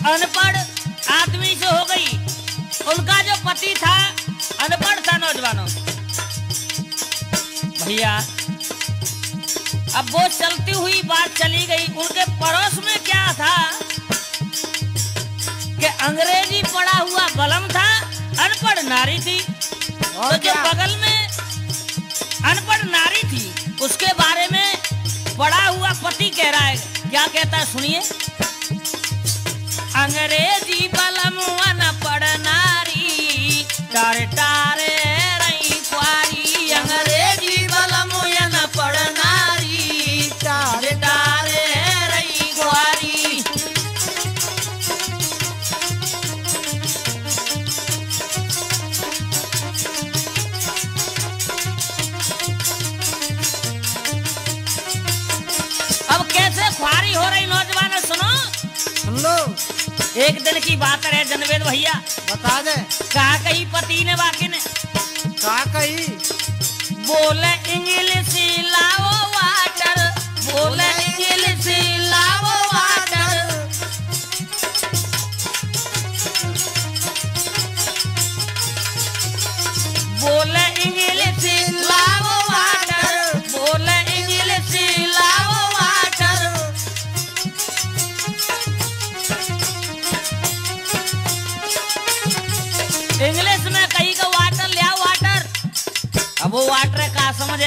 अनपढ़ आदमी से हो गई। उनका जो पति था अनपढ़ था। नौजवानों भैया, अब वो चलती हुई बात चली गई। उनके पड़ोस में क्या था कि अंग्रेजी पढ़ा हुआ बलम था, अनपढ़ नारी थी। तो जो बगल में अनपढ़ नारी थी उसके बारे में पढ़ा हुआ पति कह रहा है। क्या कहता है सुनिए। अंग्रेजी बलम अनपढ़ नारी, टारे टारे रही कुआरी। अंग्रेजी बलम अनपढ़ नारी, टारे टारे रही कुआरी। अब कैसे खुआरी हो रही नौजवान सुनो। सुन लो। एक दिन की बात है जनवेद भैया। बता दे। कहा कही पति ने बाकी ने कहा कही। बोले इंग्लिश लाओ वाटर, बोले इंग्लिश लाओ वाटर। बोले इंग्लिश लाओ वाटर, बोले इंग्लिश लाओ वाटर। इंग्लिश में कही का वाटर ले आओ वाटर। अब वो वाटर का समझे।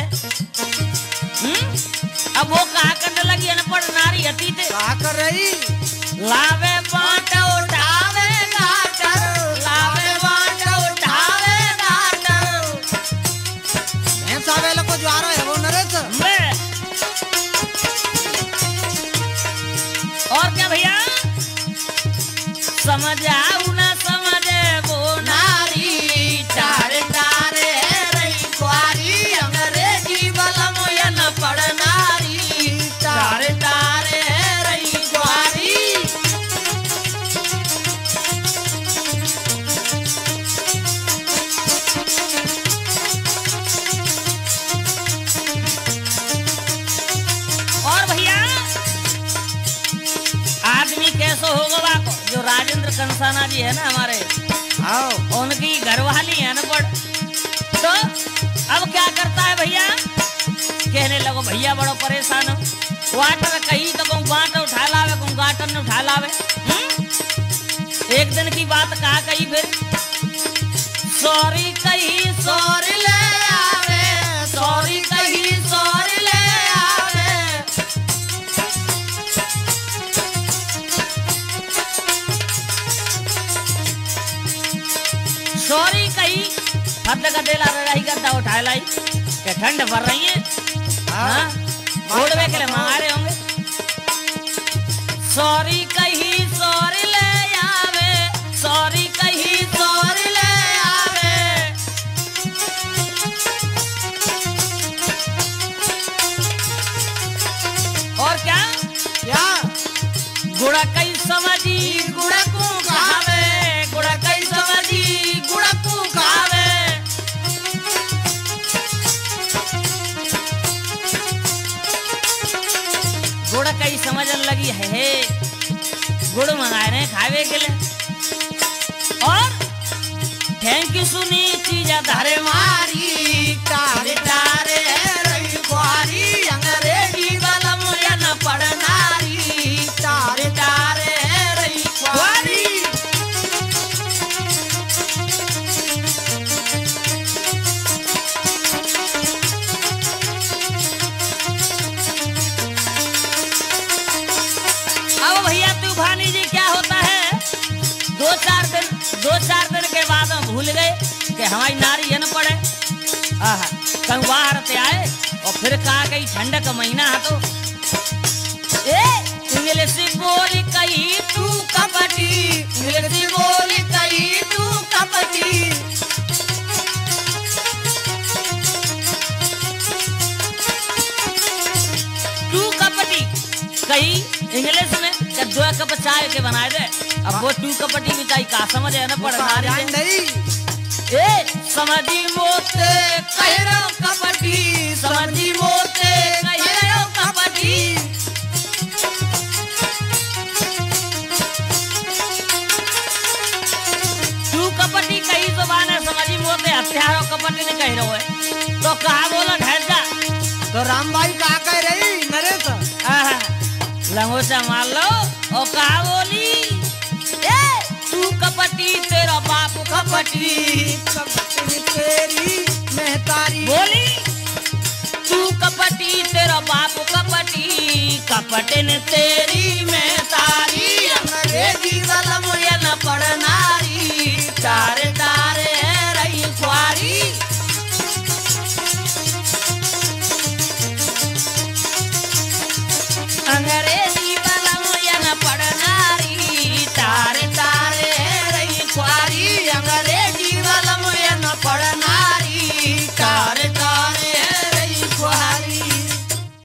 अब वो कहा करने लगी अनपढ़ नारी हती थे। कहा कर रही। लावे बाट उठावे गाटर, लावे बाट उठावे गाटर। भैंसा वेला को जो आ रहा है वो नरेश। और क्या भैया समझ आऊ ना समझे वो नारी, टारे टारे रही कुआरी। अंग्रेजी बलम अनपढ़ नारी, टारे टारे रही कुआरी। और भैया आदमी कैसे होगा को जो राजेंद्र कंसाना जी है ना हमारे, आओ उनकी घरवाली है अनपढ़। तो अब क्या करता है भैया, कहने लगो भैया बड़ो परेशान हो। वाटर कही तो कहूँ बांट उठा लावे, कहूँ गाटर ने उठा लावे। एक दिन की बात कहा कही फिर सॉरी कही सॉरी ले आवे, सॉरी कही सॉरी ले आवे। सॉरी कही हद का दिला रही करता उठा लाई कि ठंड भर रही है। हाँ ओढ़वे के लिए मंगा रहे होंगे। सॉरी कही सॉरी ले आवे, सॉरी कही सॉरी ले आवे। और क्या क्या गुड़ा कई समझी गुड़ा को खावे, गुड़ा कई समझी गुड़ा को खावे। गुड़ कई समझन लगी है गुड़ मंगाए रहे खावे के लिए। और थैंक यू सुनी चीज धारे मारी, टारे टारे रही कुआरी। अंग्रेजी बलम अनपढ़ नारी, टारे टारे रही कुआरी। अब भैया तूफानी जी क्या होता है, दो चार दिन के बाद हम भूल गए कि हमारी नारी अनपढ़ है। कहीं बाहर से आए और फिर कहा गई ठंड का महीना है तो इंग्लिश बोली कही तू कपटी, इंग्लिश बोली कही तू कपटी। तू कपटी कही इंग्लिश में जब 2 कप चाय के बनाए दे। अब वो टू कपटी भी चाहिए का समझ है ना पढ़ नहीं। समझी मोते कह रहो कपटी, समझी मोते कह रहो कपटी। कपटिन कह रहो है तो कहा बोला ढहर जा तो रामबाई का कह रही नरेश? आहा, लंगोचा मार लो और कहा बोली ए तू कपटी तेरा बाप कपटी कपटिन तेरी महतारी बोली तू कपटी तेरा बाप कपटी कपटिन तेरी